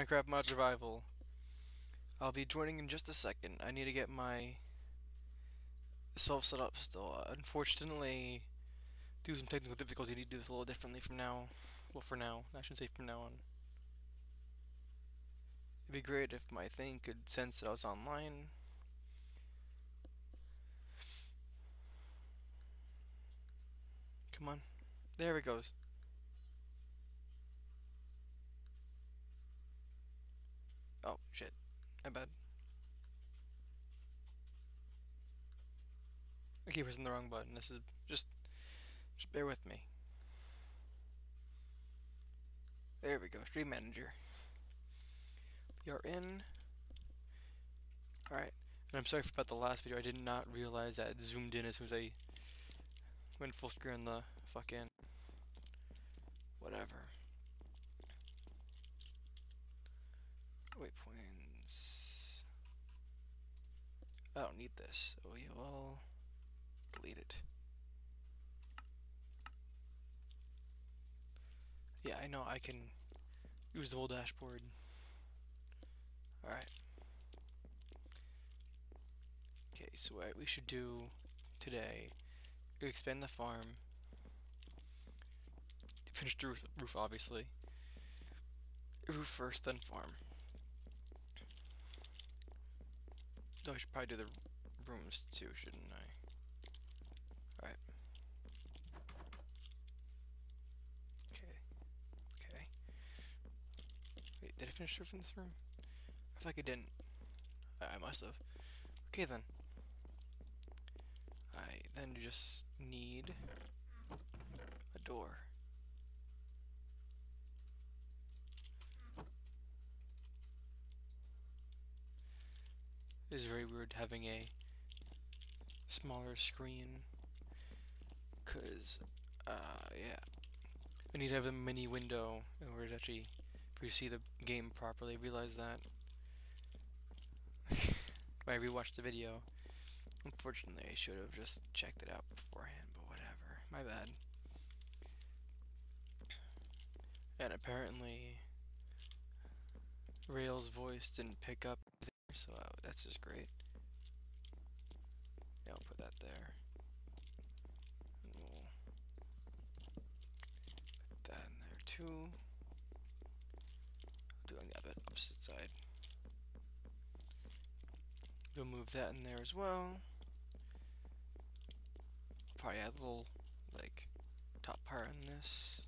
Minecraft Mod Survival. I'll be joining in just a second. I need to get my self set up still. Unfortunately, due to some technical difficulty, I need to do this a little differently from now. Well, for now. I shouldn't say from now on. It'd be great if my thing could sense that I was online. Come on. There it goes. Oh, shit. My bad. I keep pressing the wrong button. This is just bear with me. There we go. Stream Manager. We are in. Alright. And I'm sorry about the last video. I did not realize that it zoomed in as soon as I went full screen on the fucking whatever. Waypoints. I don't need this. Oh, you all delete it. Yeah, I know I can use the whole dashboard. Alright. Okay, so what we should do today, we expand the farm, finish the roof obviously. Roof first, then farm. Oh, I should probably do the rooms too, shouldn't I? Alright. Okay. Wait, did I finish roofing this room? I feel like I didn't. I must have. Okay then. I then just need a door. It is very weird having a smaller screen, cause yeah, I need to have a mini window in order to actually for you to see the game properly. I realize that when I rewatched the video. Unfortunately, I should have just checked it out beforehand, but whatever. My bad. And apparently, Rail's voice didn't pick up there, so that's just great. Yeah, I'll put that there. And we'll put that in there too. I'll do it on the opposite side. We'll move that in there as well. Probably add a little, like, top part on this.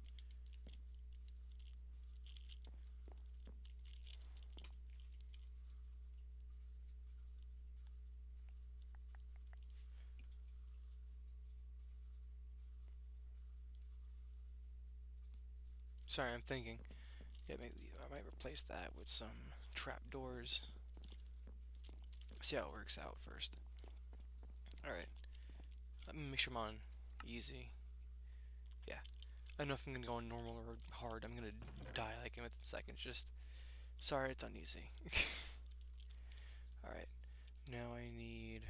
Sorry, I'm thinking. Yeah, maybe I might replace that with some trapdoors. See how it works out first. Alright. Let me make sure I'm on easy. Yeah. I don't know if I'm gonna go on normal or hard. I'm gonna die like in seconds. Just sorry it's on easy. Alright. Now I need.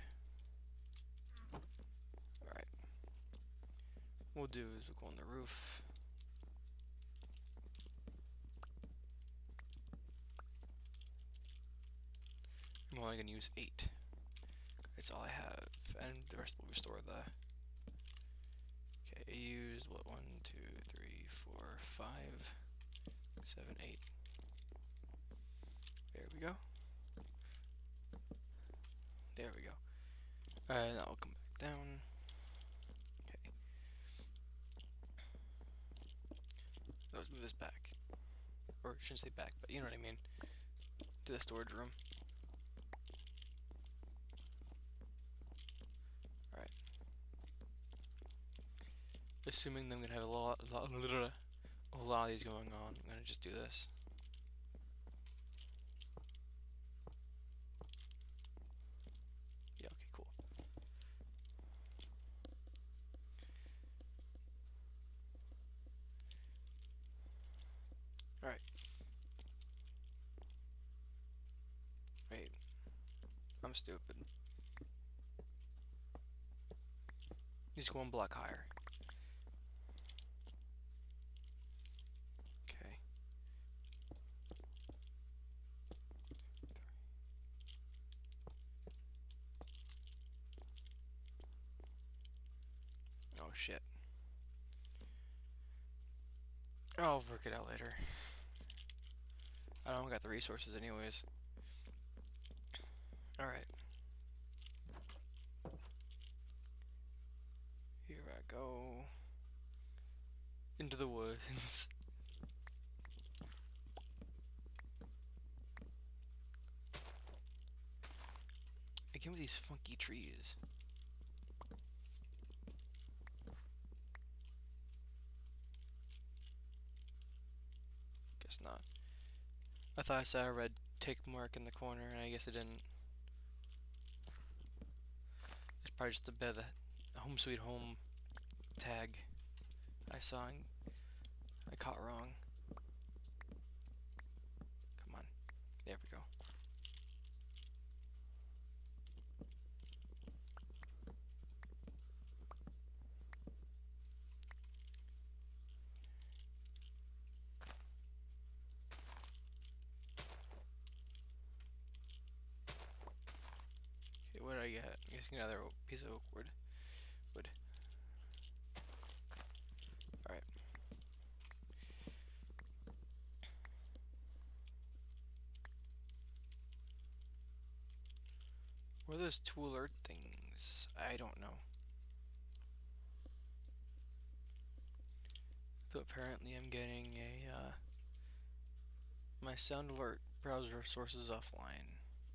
Alright. What we'll do is we'll go on the roof. I'm only gonna use 8. That's all I have, and the rest will restore the. Okay, I used what 1, 2, 3, 4, 5, 7, 8. There we go. There we go. Now I'll come back down. Okay. Let's move this back, or I shouldn't say back, but you know what I mean, to the storage room. Assuming that I'm gonna have a lot of these going on, I'm gonna just do this. Yeah, okay, cool. Alright. Wait. I'm stupid. He's going one block higher. Okay. shit. I'll work it out later. I don't got the resources anyways. Alright. Here I go. Into the woods. Again with these funky trees. Guess not. I thought I saw a red tick mark in the corner, and I guess it didn't. It's probably just a bit of the Home Sweet Home tag I saw and I caught wrong. Come on. There we go. Okay, what did I get? I'm guessing another piece of oak wood. Alright. What are those two alert things? I don't know. So apparently I'm getting a, my sound alert browser sources offline.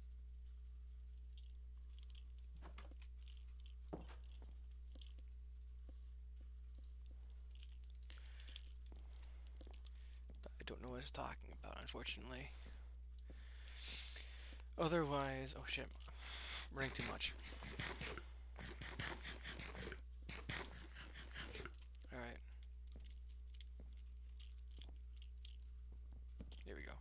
But I don't know what it's talking about, unfortunately. Otherwise, oh shit, I'm running too much. Alright. Here we go.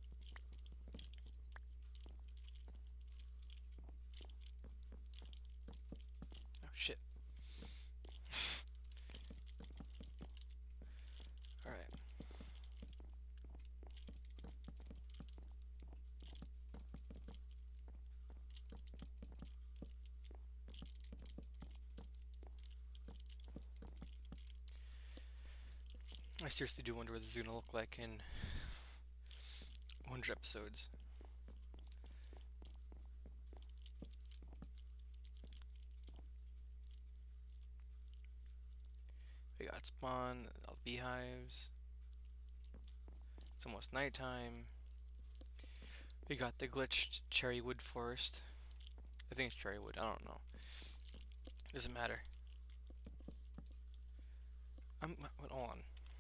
Oh shit. Alright. I seriously do wonder what this is gonna look like in 100 episodes. We got spawn, all the beehives. It's almost nighttime. We got the glitched cherry wood forest. I think it's cherry wood, I don't know. Doesn't matter. Hold on.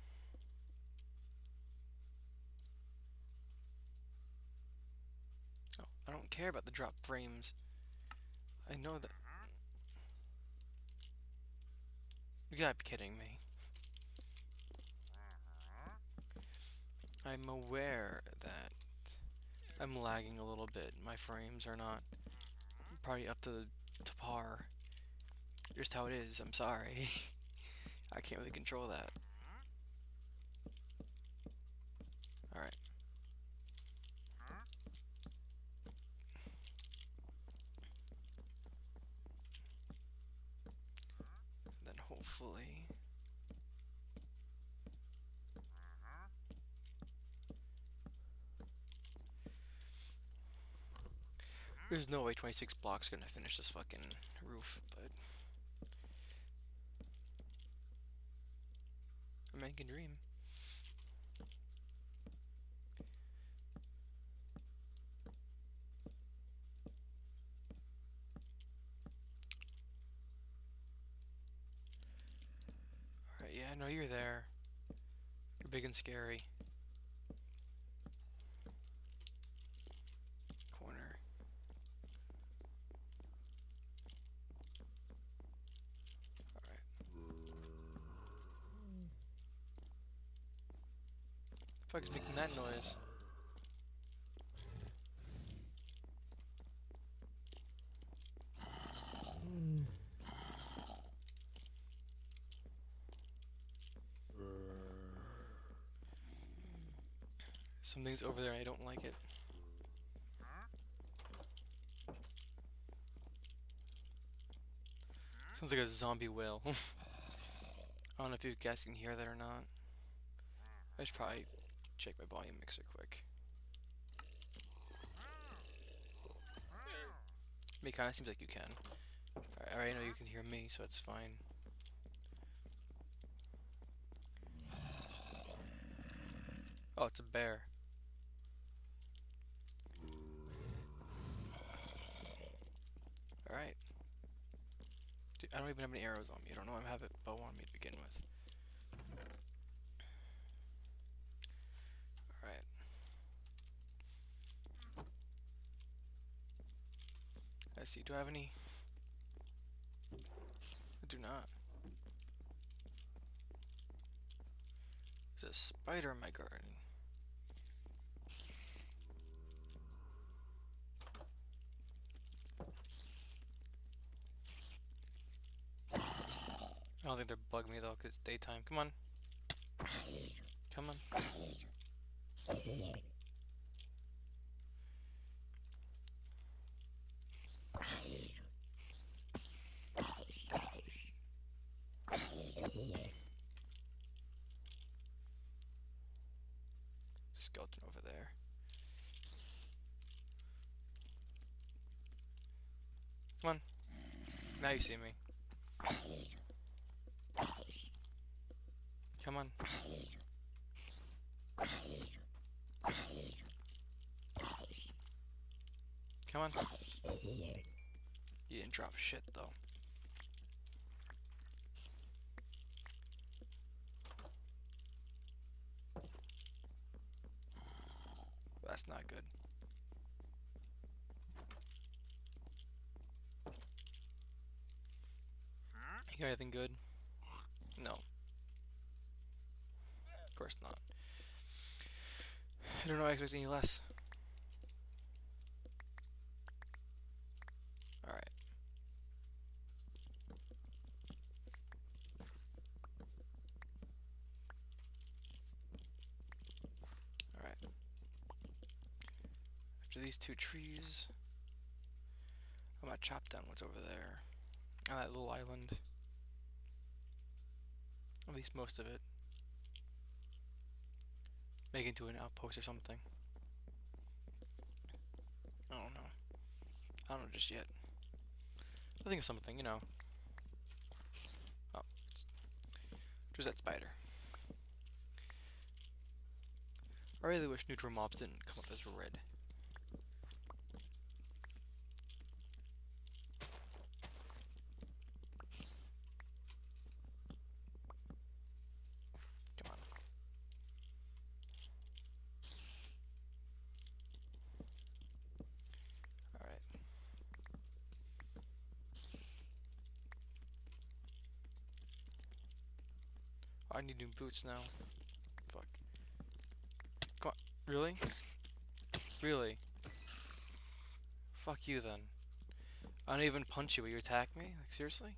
Oh, I don't care about the drop frames. I know that. You gotta be kidding me. I'm aware that I'm lagging a little bit. My frames are not probably up to par. Just how it is. I'm sorry. I can't really control that. Alright. Then hopefully... There's no way 26 blocks gonna finish this fucking roof, but... a man can dream. Alright, yeah, I know you're there. You're big and scary. Corner. Alright. The fuck is making that noise? Something's over there and I don't like it. Sounds like a zombie whale. I don't know if you guys can hear that or not. I should probably check my volume mixer quick. I mean, it kind of seems like you can. I already know you can hear me, so it's fine. Oh, it's a bear. Alright. Dude, I don't even have any arrows on me. I don't know if I have a bow on me to begin with. Alright. Let's see, do I have any? I do not. There's a spider in my garden. I don't think they're bugging me though, because it's daytime. Come on. Come on. Skeleton over there. Come on. Now you see me. Come on. Come on. You didn't drop shit though. That's not good. You got anything good? No. Of course not. I don't know I expect any less. Alright. Alright. After these two trees, I'm gonna chop down what's over there. On that little island. At least most of it. Make it into an outpost or something. I don't know. I don't know just yet. I'll think of something, you know. Oh. There's that spider. I really wish neutral mobs didn't come up as red. Come on. Alright. I need new boots now. Fuck. Come on. Really? Really? Fuck you then. I don't even punch you, but you attack me? Like, seriously?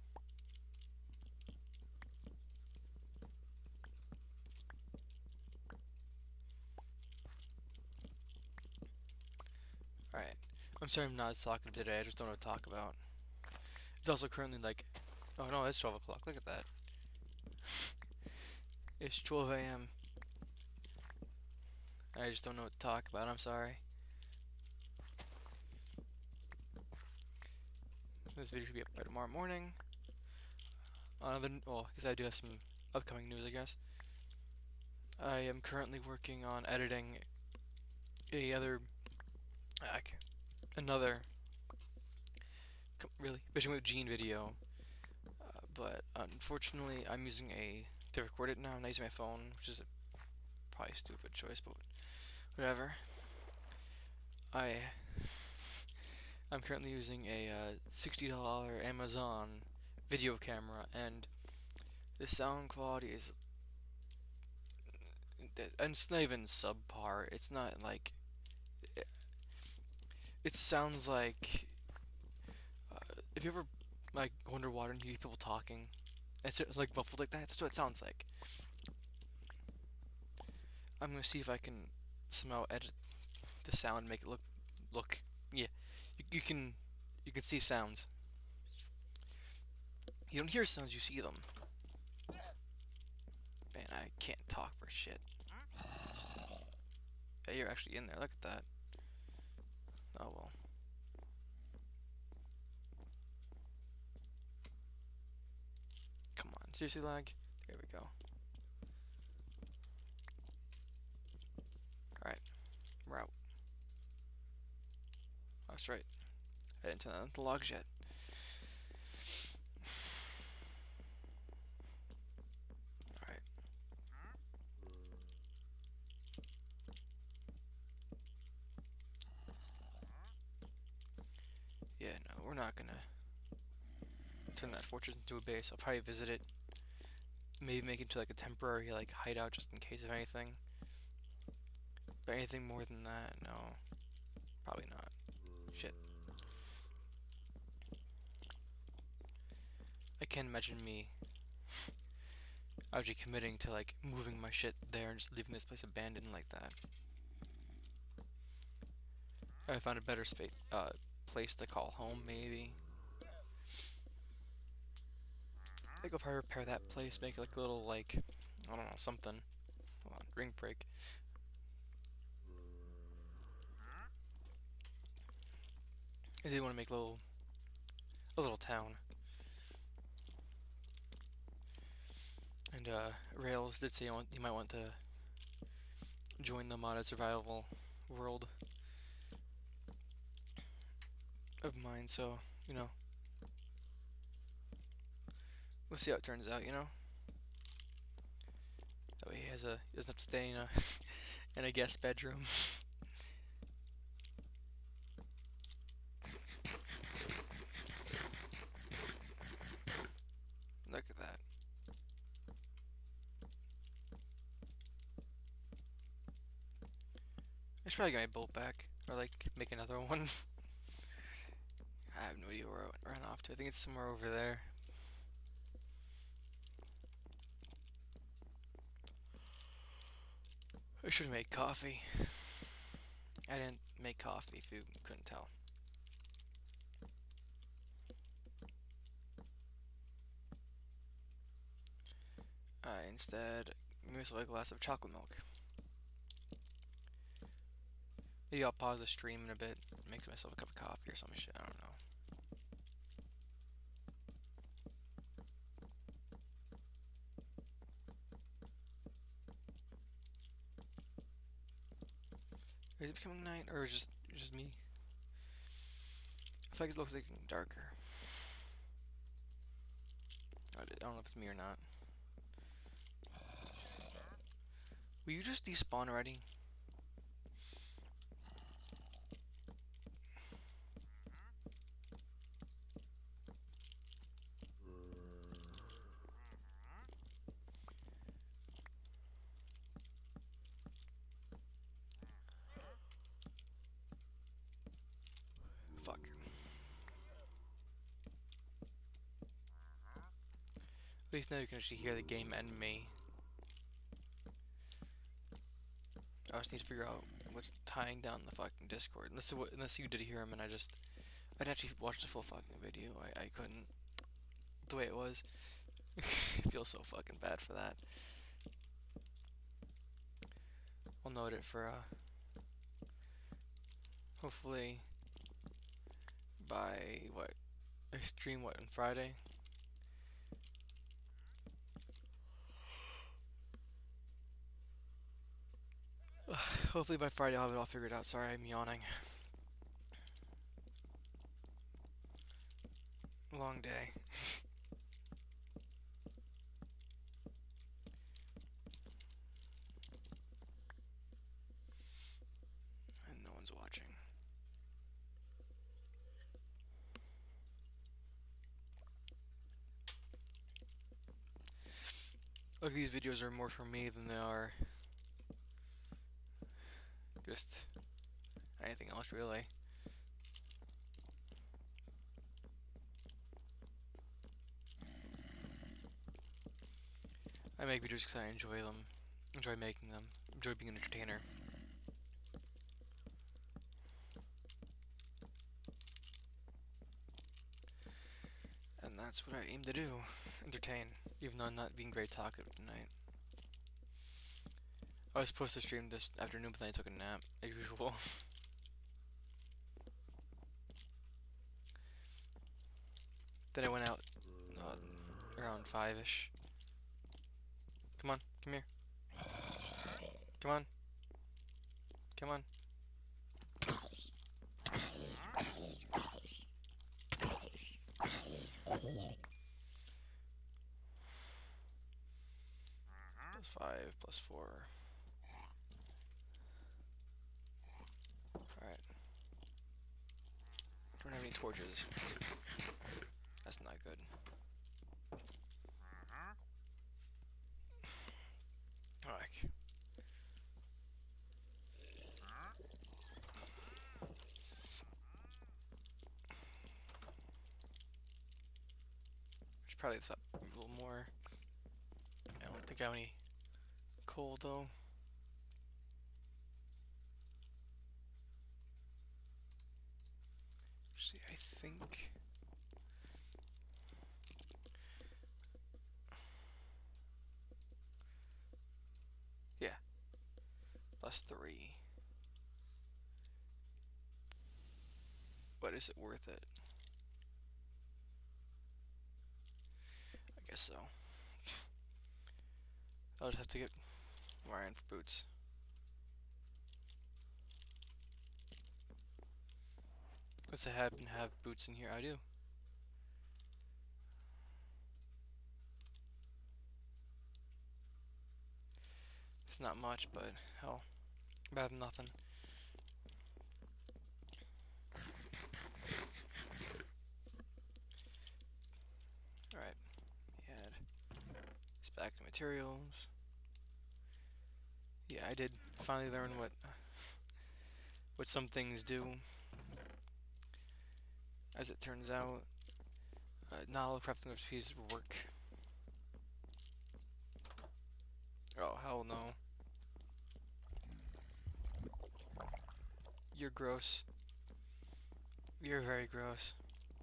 Alright. I'm sorry I'm not as talkative today, I just don't know what to talk about. It's also currently like... Oh no, it's 12 o'clock, look at that. It's 12 a.m. I just don't know what to talk about, I'm sorry. This video should be up by tomorrow morning. Well, because I do have some upcoming news, I guess. I am currently working on editing another really Fishing with Gene video, but unfortunately I'm using to record it now. I'm not using my phone, which is probably a stupid choice, but whatever. I'm currently using a $60 Amazon video camera, and the sound quality is, and it's not even subpar. It's not like, it sounds like, if you ever like go underwater and you hear people talking, and it's like muffled like that, that's what it sounds like. I'm gonna see if I can somehow edit the sound and make it look, yeah, you can see sounds. You don't hear sounds, you see them. Man, I can't talk for shit. Yeah, you're actually in there. Look at that. Oh well. Come on. Seriously, lag? There we go. Alright. We're out. Oh, that's right. I didn't turn on the logs yet. Alright. Yeah, no, we're not gonna turn that fortress into a base. I'll probably visit it. Maybe make it to like a temporary like hideout just in case of anything. But anything more than that, no. Probably not. Shit. I can't imagine me actually committing to like moving my shit there and just leaving this place abandoned like that. I found a better place to call home, maybe. I think I'll probably repair that place, make it like a little like, I don't know, something. Hold on, ring break. I did want to make a little town. And Rails did say you might want to join the modded survival world of mine, so, you know, we'll see how it turns out, you know? That way he doesn't have to stay in a, in a guest bedroom. Look at that. I should probably get my boat back, or like make another one. I have no idea where it ran off to. I think it's somewhere over there. I should have made coffee. I didn't make coffee if you couldn't tell. I instead made myself a glass of chocolate milk. Maybe I'll pause the stream in a bit, make myself a cup of coffee or some shit, I don't know. Is it becoming night, or just me? I feel like it looks like darker. I don't know if it's me or not. Will you just despawn already? Fuck. At least now you can actually hear the game and me. I just need to figure out what's tying down the fucking Discord. Unless you did hear him and I didn't actually watch the full fucking video. I couldn't. The way it was. I feel so fucking bad for that. I'll note it for hopefully by what? I stream what on Friday? Hopefully by Friday I'll have it all figured out. Sorry, I'm yawning. Long day. And no one's watching. Look, these videos are more for me than they are just anything else, really. I make videos because I enjoy them, enjoy making them, enjoy being an entertainer. And that's what I aim to do, entertain, even though I'm not being very talkative tonight. I was supposed to stream this afternoon, but then I took a nap, as usual. Then I went out around 5-ish. Come on, come here. Come on. Come on. +5, +4. Alright. Don't have any torches. That's not good. Alright. Should probably this up a little more. I don't think I have any coal though. Actually, I think. Yeah. +3. But is it worth it? I guess so. I'll just have to get more iron for boots. Unless I happen to have boots in here, I do. It's not much, but hell, better than nothing. Alright, we had spec materials. Yeah, I did finally learn what some things do. As it turns out, not all crafting recipes work. Oh, hell no. You're gross. You're very gross.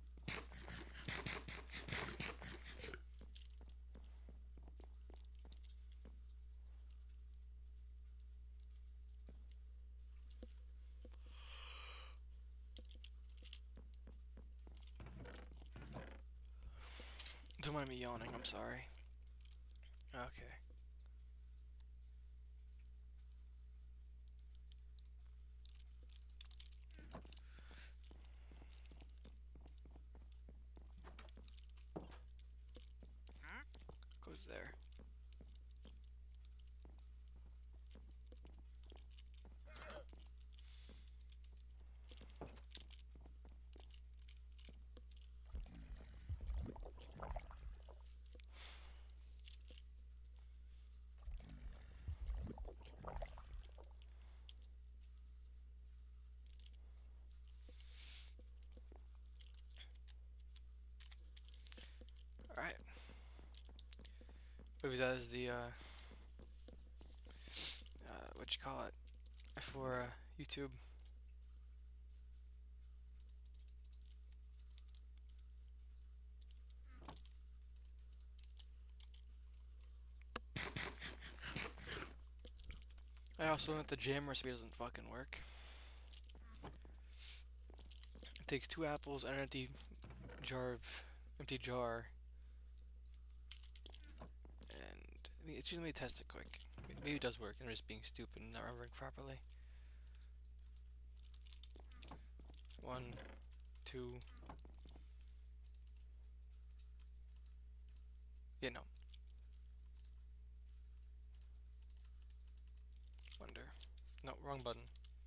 Don't mind me yawning, I'm sorry. Okay. Goes there. Alright. Maybe that is the, what you call it, for, YouTube. I also learned that the jam recipe doesn't fucking work. It takes 2 apples and an empty jar, and I mean, it's usually test it quick. Maybe it does work, and I'm just being stupid and not remembering properly. 1, 2. Yeah, no. Wonder. No, wrong button.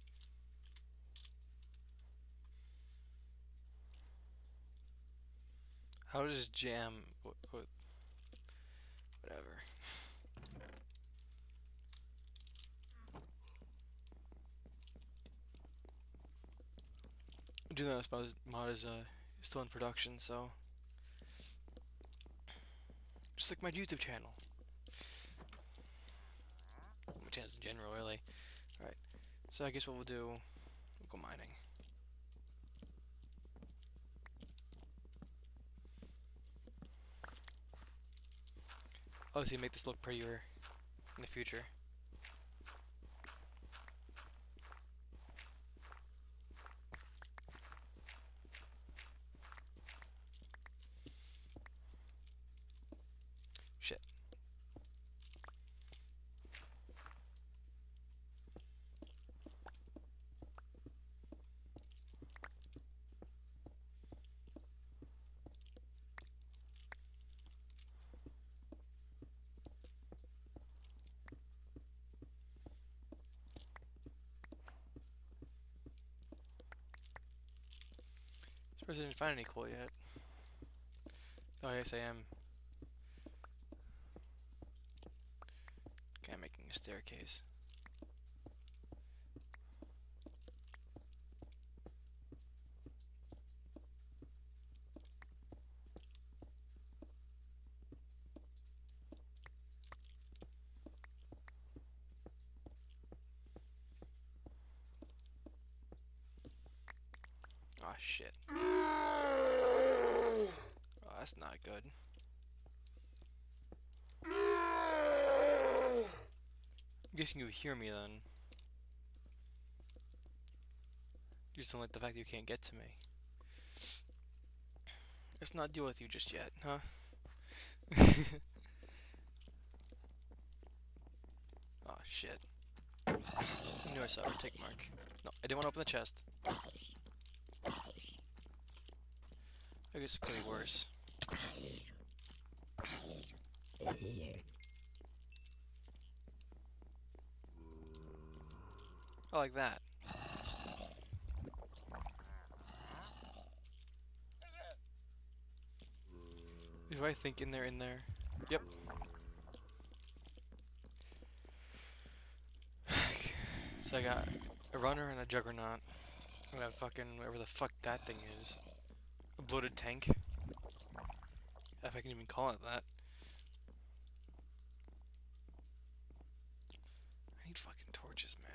How does jam... whatever. I do know this mod is still in production, so... Just like my YouTube channel. My channels in general, really. Alright, so I guess what we'll do... We'll go mining. Obviously make this look prettier in the future. course, I didn't find any coal yet. Oh, yes, I am. Okay, I'm making a staircase. Oh, shit. Oh, that's not good. I'm guessing you hear me then. You just don't like the fact that you can't get to me. Let's not deal with you just yet, huh? Oh, shit. I knew I saw a tick mark. No, I didn't want to open the chest. I guess it could be worse. I like that. Do I think in there? Yep. So I got a runner and a juggernaut. I got fucking whatever the fuck that thing is. A bloated tank. If I can even call it that. I need fucking torches, man.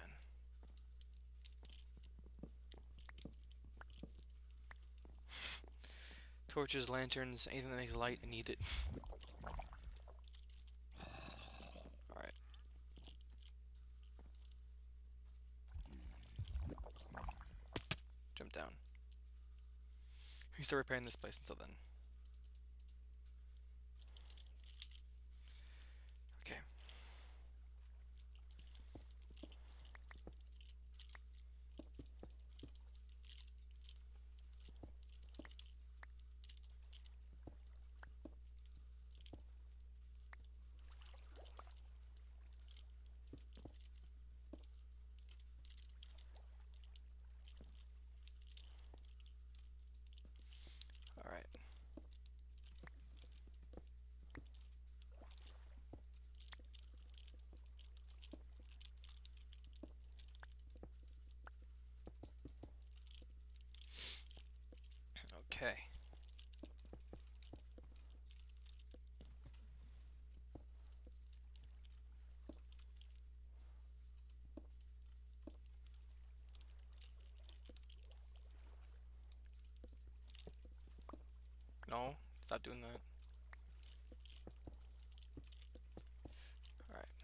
Torches, lanterns, anything that makes light, I need it. Alright. Jump down. We start repairing this place until then. Okay. Alright. Okay. No, stop doing that. Alright.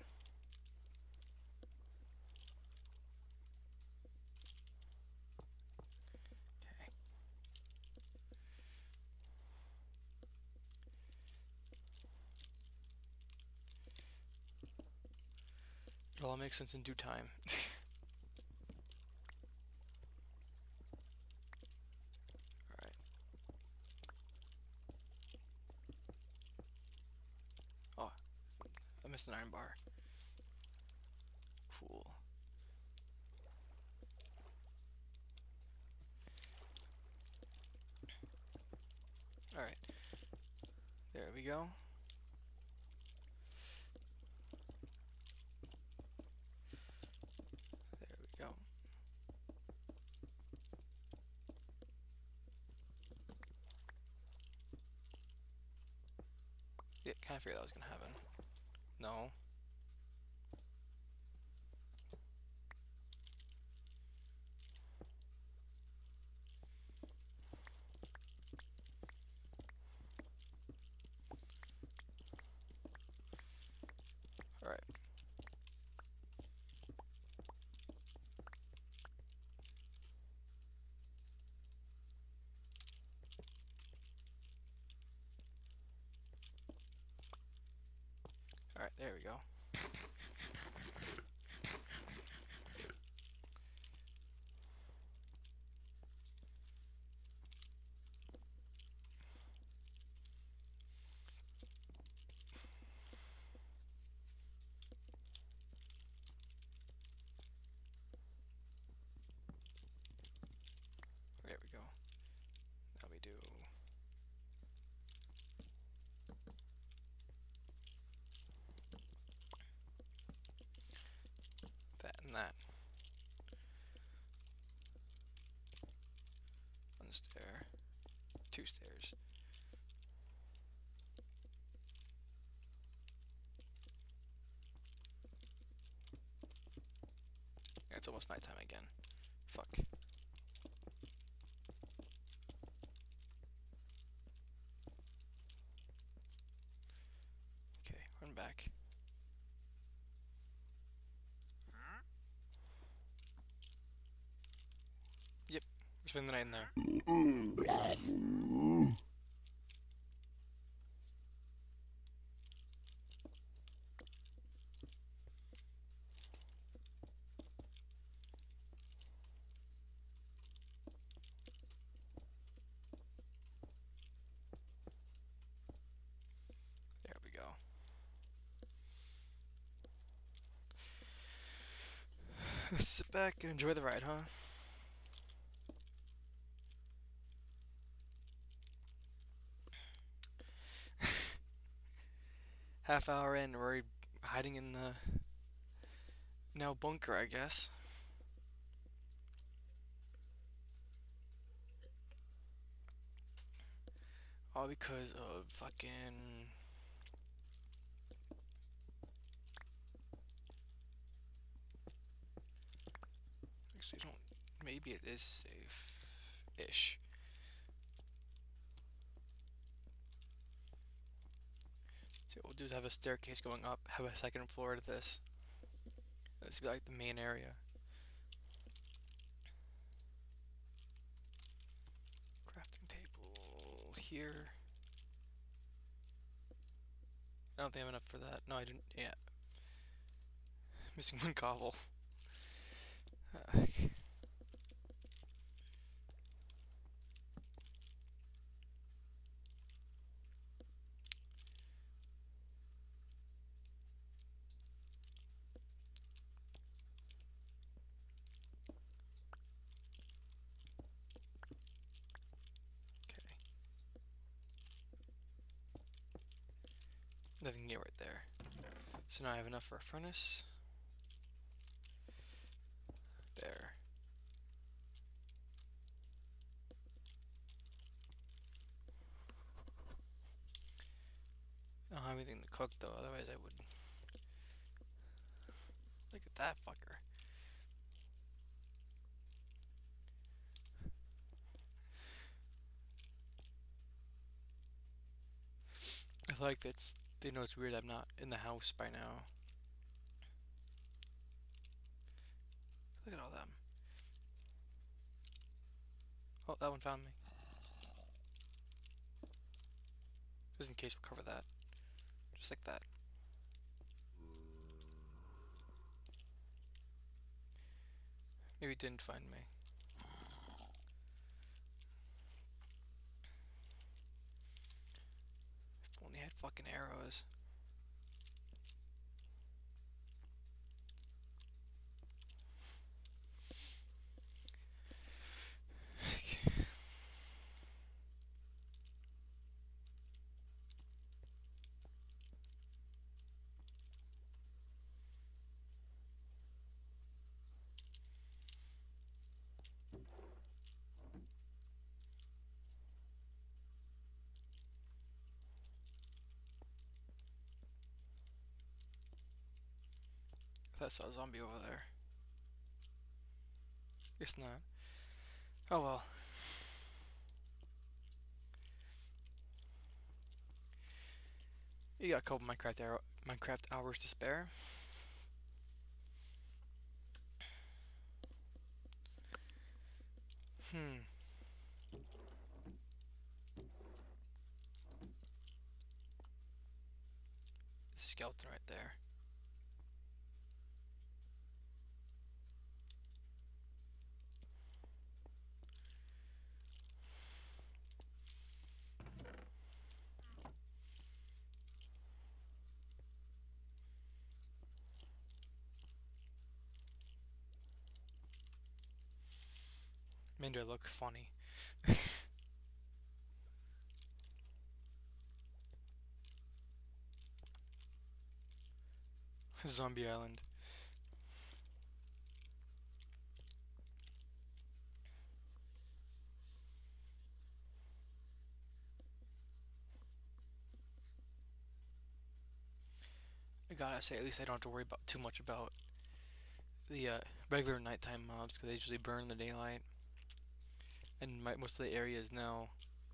Okay. It'll all make sense in due time. Alright. Oh, I missed an iron bar. Cool. Alright. There we go. There we go. Yeah, kind of figured that was gonna happen. No. Alright. Alright, there we go. There we go. Now stair. 2 stairs. Yeah, it's almost nighttime again. Fuck. Okay, run back. Yep, we're spending the night in there. There we go. Sit back and enjoy the ride, huh? Half hour in, we're hiding in the now bunker, I guess. All because of fucking... Actually, don't... Maybe it is safe-ish. So what we'll do is have a staircase going up, have a second floor to this. This would be like the main area. Crafting table here. I don't think I have enough for that. No, I didn't. Yeah. Missing 1 cobble. Okay. Nothing new right there. So now I have enough for a furnace. There. I don't have anything to cook though, otherwise I would. Look at that fucker. I feel like they know it's weird I'm not in the house by now. Look at all them. Oh, that one found me. Just in case we'll cover that. Just like that. Maybe it didn't find me. If only I had fucking arrows. I saw a zombie over there. Guess not. Oh well. You got a couple Minecraft hours to spare. Skeleton right there. Man, do I look funny. Zombie Island. I gotta say, at least I don't have to worry about too much about the regular nighttime mobs because they usually burn in the daylight. And most of the areas now,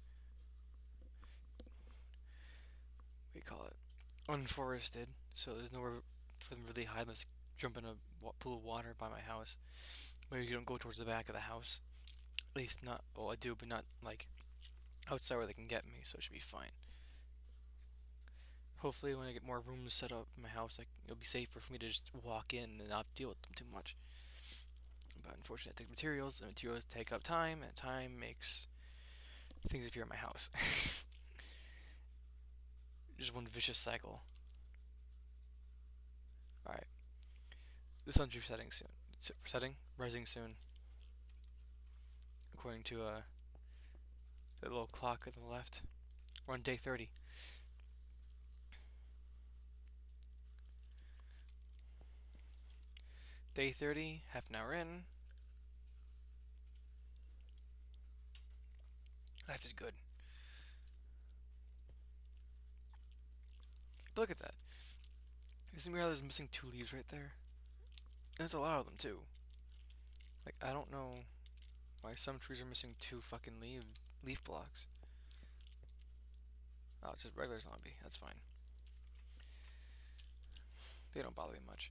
what do you call it, unforested, so there's nowhere for them to really hide unless jump in a pool of water by my house. But you don't go towards the back of the house. At least not, well, I do, but not like outside where they can get me, so it should be fine. Hopefully, when I get more rooms set up in my house, it'll be safer for me to just walk in and not deal with them too much. But unfortunately, I take materials, and materials take up time, and time makes things appear in my house. Just one vicious cycle. Alright. The sun's resetting soon. Rising soon. According to the little clock on the left. We're on day 30. Day 30, half an hour in. Life is good. But look at that. Isn't it there's missing 2 leaves right there? There's a lot of them too. Like, I don't know why some trees are missing 2 fucking leaf blocks. Oh, it's just regular zombie. That's fine. They don't bother me much.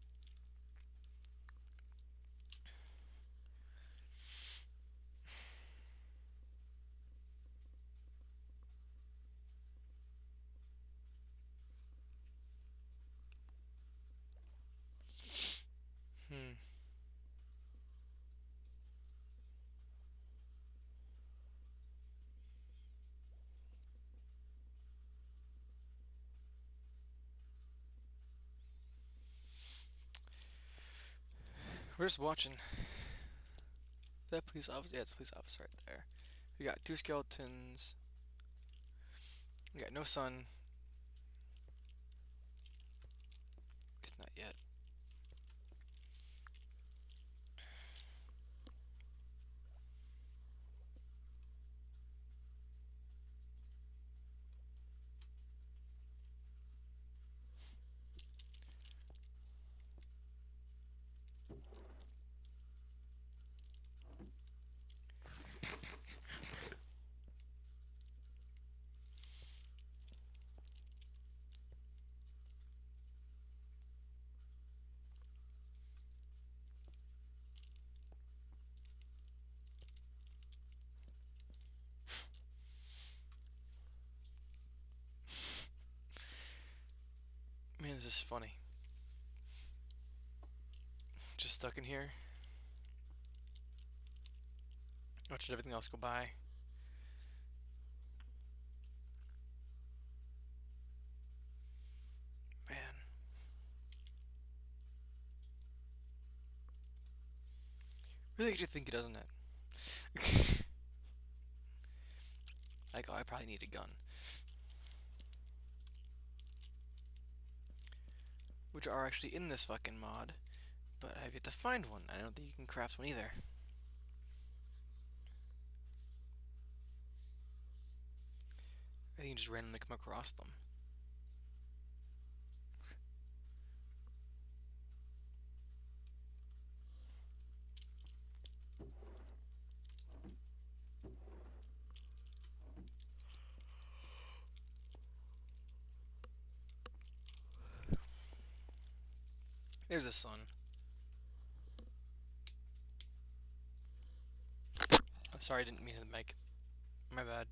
Hmm. We're just watching. That police officer? Yeah, it's a police officer right there. We got 2 skeletons. We got no sun. It's not yet. Man, this is funny. Just stuck in here. Watching everything else go by. Man. Really gets you thinking, doesn't it? Like, oh, I probably need a gun. Which are actually in this fucking mod. But I've yet to find one. I don't think you can craft one either. I think you just randomly come across them. There's the sun. I'm sorry, I didn't mean to make. My bad.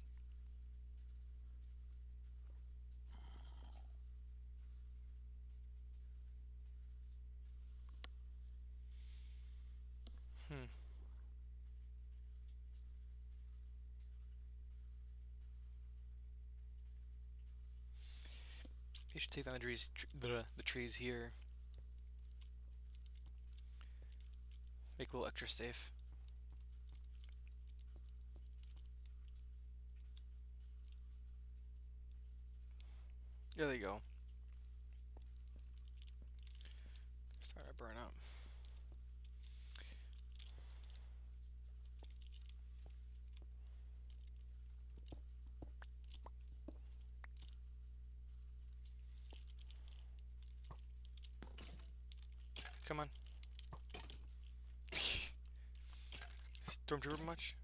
Hmm. You should take down the trees here. Make a little extra safe. There they go. Starting to burn up. Come on. Stormtrooper much?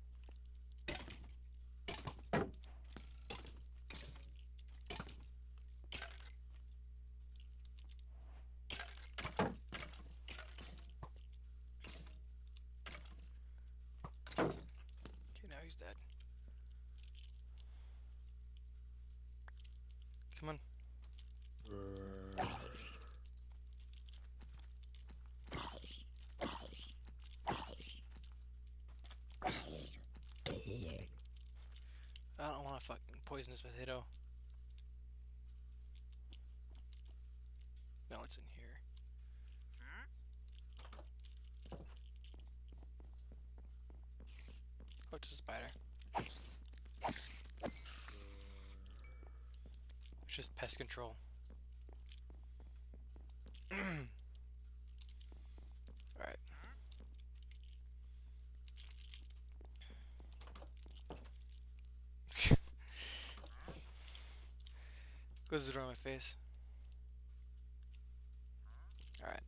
Okay, now he's dead. Come on. I don't want to fucking poison this potato. No, it's in here. Oh, it's a spider. It's just pest control. Alright. Close the door on my face. Alright.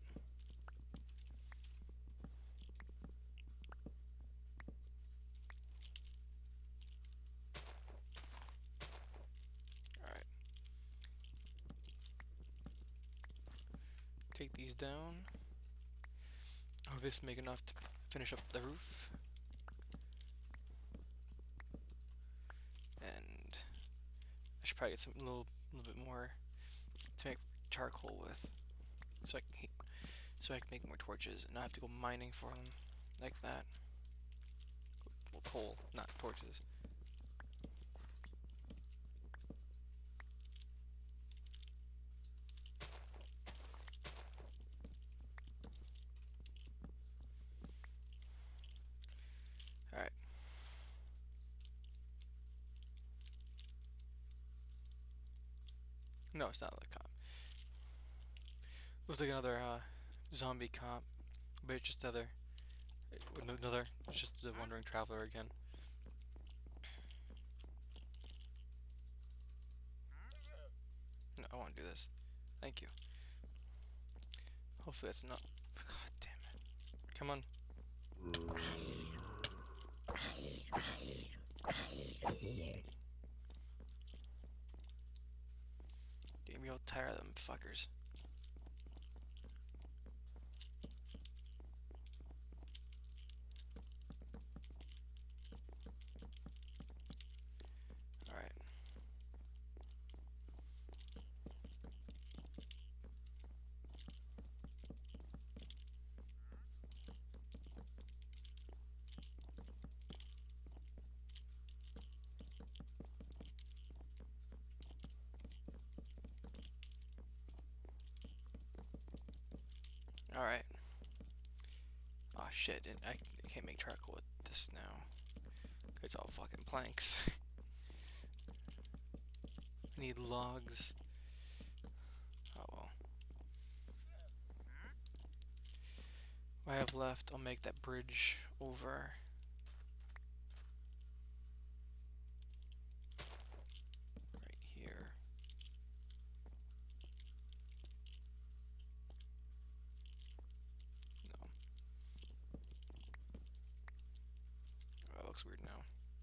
Alright. Take these down. Oh, this make enough to finish up the roof. And I should probably get some little bit more to make charcoal with, so I can make more torches and not have to go mining for them like that. Well, coal, not torches. Alright. No, it's not like cop. Looks like another zombie cop, but it's just another. It's just the wandering traveler again. No, I want to do this. Thank you. Hopefully that's not. God damn it! Come on. Getting real tired of them fuckers. Alright. Alright. Oh shit, I can't make charcoal with this now. It's all fucking planks. I need logs. Oh well. What I have left, I'll make that bridge over. Right here. No. Oh, that looks weird now.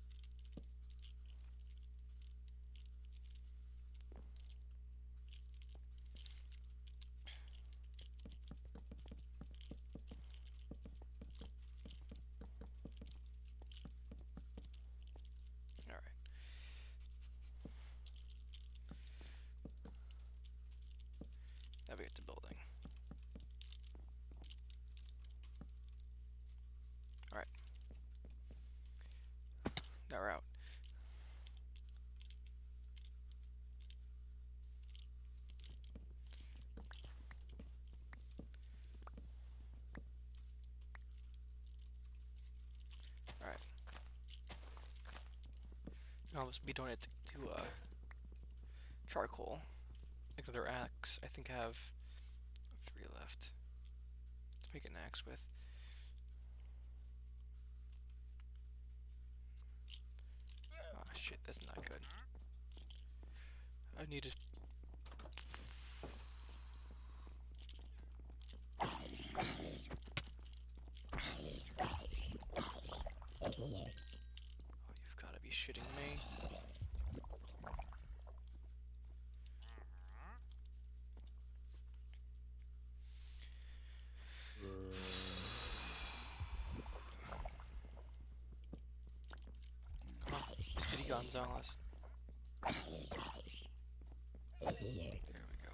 Navigate to building. Alright. Now we're out. Alright. I'll just be doing it to charcoal. Like another axe. I think I have 3 left to make an axe with. Ah, shit, that's not good. I need to. shitting me? Come on, Speedy Gonzalez. There we go.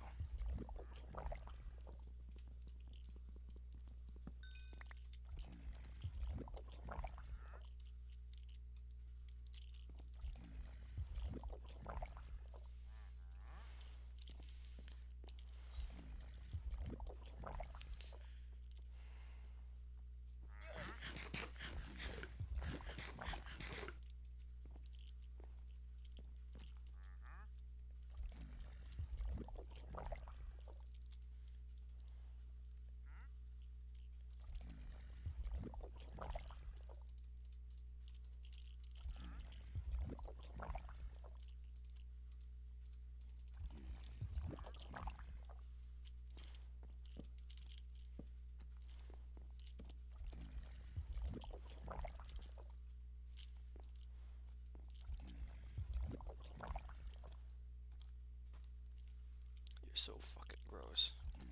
You're so fucking gross.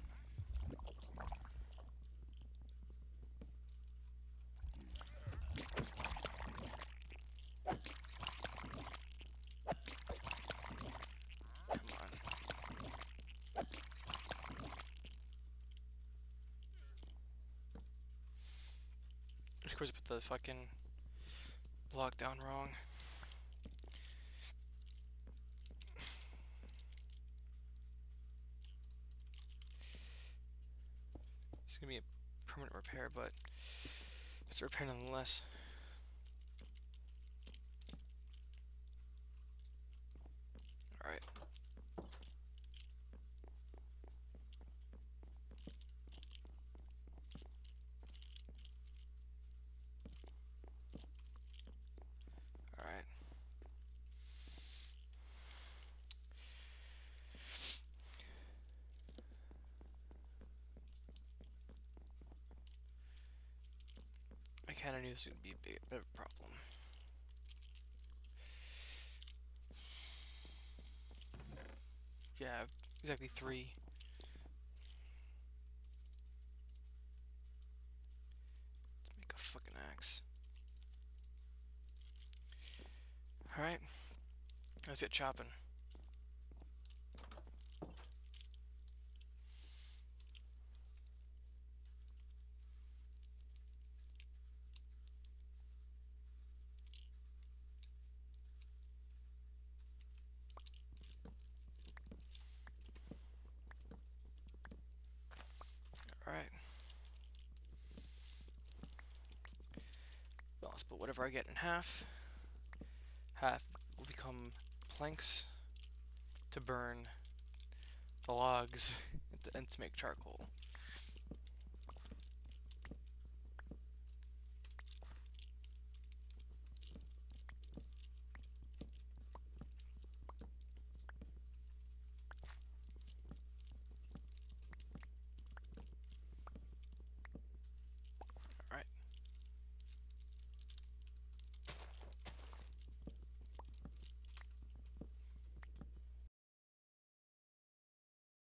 Come on. Of course, I put the fucking block down wrong. It's gonna be a permanent repair, but it's a repair nonetheless. Alright. Alright. I kinda knew this would be a bit of a problem. Yeah, exactly 3. Let's make a fucking axe. Alright. Let's get chopping. Alright. Well, I'll split whatever I get in half. Half will become planks to burn the logs and to make charcoal.